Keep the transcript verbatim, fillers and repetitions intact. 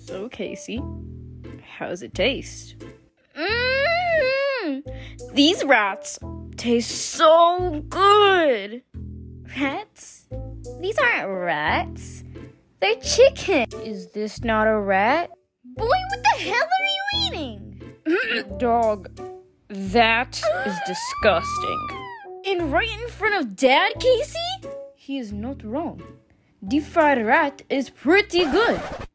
So, Casey, how's it taste? Mmm! These rats taste so good! Rats? These aren't rats. They're chicken. Is this not a rat? Boy, what the hell are you eating? Dog, that is disgusting. And right in front of Dad, Casey? He is not wrong. Deep fried rat is pretty good.